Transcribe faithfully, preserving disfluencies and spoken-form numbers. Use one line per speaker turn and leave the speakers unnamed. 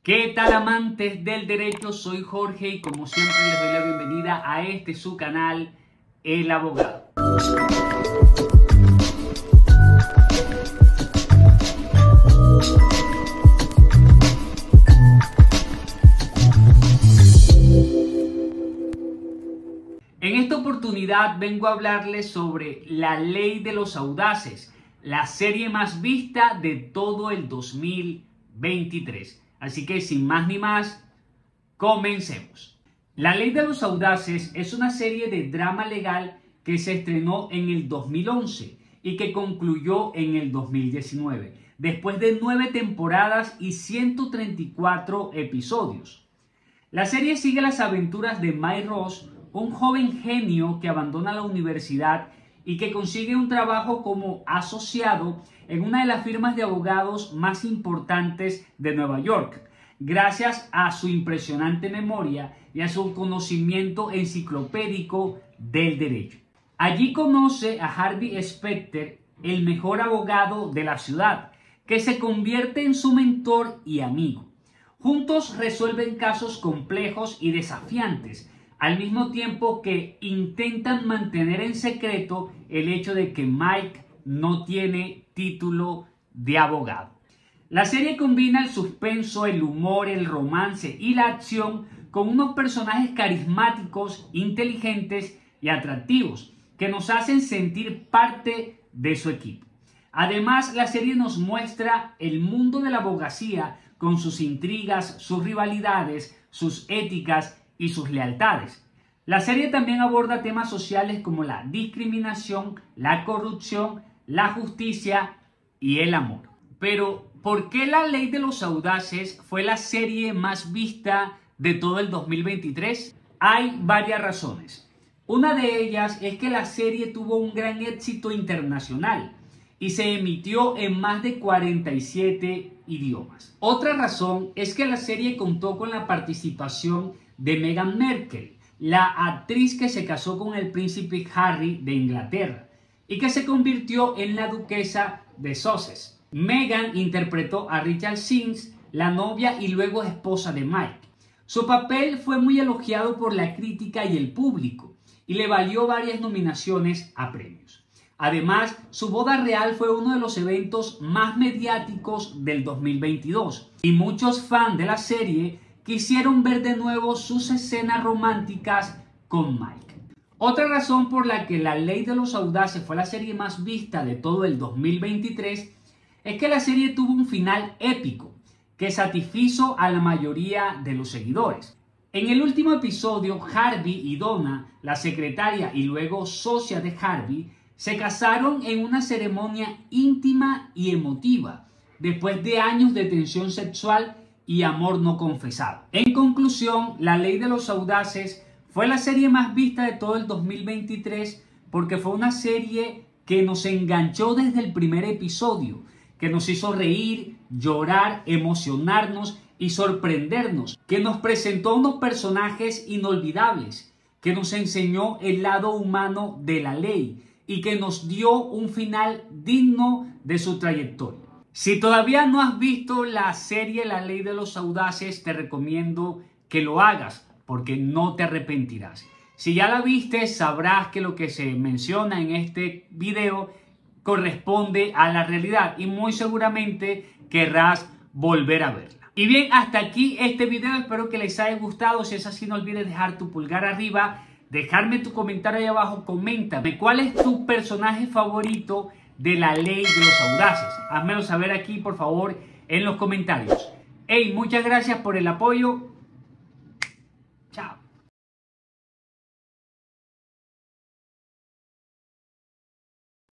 ¿Qué tal, amantes del derecho? Soy Jorge y como siempre les doy la bienvenida a este su canal, El Abogado. En esta oportunidad vengo a hablarles sobre La Ley de los Audaces, la serie más vista de todo el dos mil veintitrés. Así que sin más ni más, comencemos. La Ley de los Audaces es una serie de drama legal que se estrenó en el dos mil once y que concluyó en el dos mil diecinueve, después de nueve temporadas y ciento treinta y cuatro episodios. La serie sigue las aventuras de Mike Ross, un joven genio que abandona la universidad y que consigue un trabajo como asociado en una de las firmas de abogados más importantes de Nueva York, gracias a su impresionante memoria y a su conocimiento enciclopédico del derecho. Allí conoce a Harvey Specter, el mejor abogado de la ciudad, que se convierte en su mentor y amigo. Juntos resuelven casos complejos y desafiantes, al mismo tiempo que intentan mantener en secreto el hecho de que Mike no tiene título de abogado. La serie combina el suspenso, el humor, el romance y la acción con unos personajes carismáticos, inteligentes y atractivos que nos hacen sentir parte de su equipo. Además, la serie nos muestra el mundo de la abogacía con sus intrigas, sus rivalidades, sus éticas y sus lealtades. La serie también aborda temas sociales como la discriminación, la corrupción, la justicia y el amor. Pero, ¿por qué La Ley de los Audaces fue la serie más vista de todo el dos mil veintitrés? Hay varias razones. Una de ellas es que la serie tuvo un gran éxito internacional y se emitió en más de cuarenta y siete idiomas. Otra razón es que la serie contó con la participación de Meghan Markle, la actriz que se casó con el príncipe Harry de Inglaterra y que se convirtió en la duquesa de Sussex. Meghan interpretó a Rachel Sims, la novia y luego esposa de Mike. Su papel fue muy elogiado por la crítica y el público y le valió varias nominaciones a premios. Además, su boda real fue uno de los eventos más mediáticos del dos mil veintidós y muchos fans de la serie quisieron ver de nuevo sus escenas románticas con Mike. Otra razón por la que La Ley de los Audaces fue la serie más vista de todo el dos mil veintitrés es que la serie tuvo un final épico que satisfizo a la mayoría de los seguidores. En el último episodio, Harvey y Donna, la secretaria y luego socia de Harvey, se casaron en una ceremonia íntima y emotiva, después de años de tensión sexual y amor no confesado. En conclusión, La Ley de los Audaces fue la serie más vista de todo el dos mil veintitrés porque fue una serie que nos enganchó desde el primer episodio, que nos hizo reír, llorar, emocionarnos y sorprendernos, que nos presentó unos personajes inolvidables, que nos enseñó el lado humano de la ley y que nos dio un final digno de su trayectoria. Si todavía no has visto la serie La Ley de los Audaces, te recomiendo que lo hagas porque no te arrepentirás. Si ya la viste, sabrás que lo que se menciona en este video corresponde a la realidad y muy seguramente querrás volver a verla. Y bien, hasta aquí este video. Espero que les haya gustado. Si es así, no olvides dejar tu pulgar arriba, dejarme tu comentario ahí abajo. Coméntame cuál es tu personaje favorito de La Ley de los Audaces. Házmelo saber aquí, por favor, en los comentarios. Hey, muchas gracias por el apoyo.